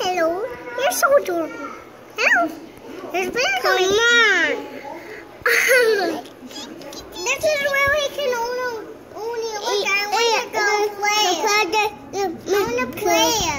Hello. You're so adorable. Hello. There's bear coming. Come on. This is where we can only look. I want to go play. I want to play.